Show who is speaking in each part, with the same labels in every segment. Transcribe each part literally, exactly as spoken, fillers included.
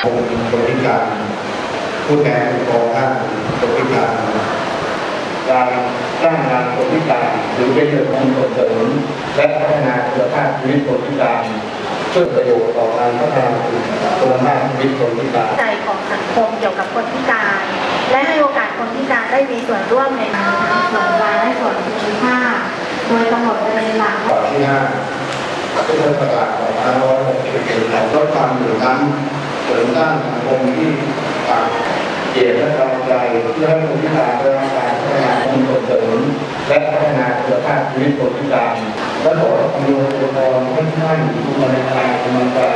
Speaker 1: องค์คนพิการผู้แทนกองท่านคนพิการการจ้างงานคนพิการหรือเป็นเรื่องของส่งเสริมและพัฒนาคุณภาพชีวิตคนพิการเพื่อประโยชน์ต่อการพัฒนาคุณภาพชีวิตคนพิการ
Speaker 2: ใจของสังคมเกี่ยวกับคนพิการและให้โอกาสคนพิการได้มีส่วนร่วมในงานทั้งส่วนกลางและส่วนภูมิภาคโดยกำหนดประเด็นหลัก
Speaker 1: ข้อที่ห้าพุทธประกาศของพระร้อยหกสิบเอ็ดลดความเหลื่อมล้ำเสริมสร้างสังคมที่ต่างเกียรติและกำลังใจเพื่อให้คนพิการได้รับการพัฒนาคุณส่งเสริมและพัฒนาคุณภาพชีวิตคนพิการและขออำนวยพรให้ท่านทุกคนในการกำลังใจ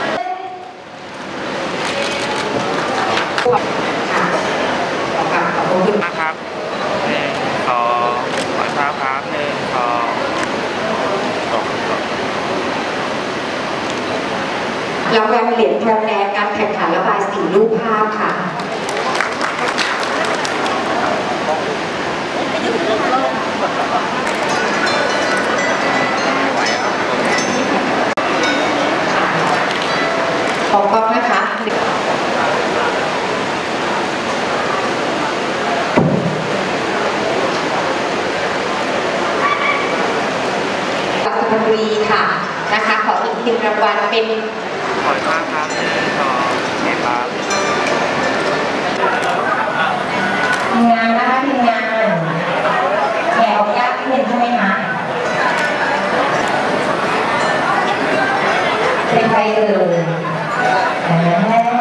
Speaker 3: ขอบคุณมากครับหนึ่งสองขอเท้าครับหนึ่งสอง
Speaker 4: รางวัลเหรียญทองแดงการแข่งขันระบายสีรูปภาพค่ะขอบคุณนะคะรัศดรีค่ะนะคะขออีกหนึ่งรางวัลเป็น
Speaker 3: ขอบคุณครับหนึ่งสองเจ็ดครับ
Speaker 4: ทีมงานนะคะทีมงานแขกออกยากนิดนึงใช่ไหมคะเป็นใครเอ่ย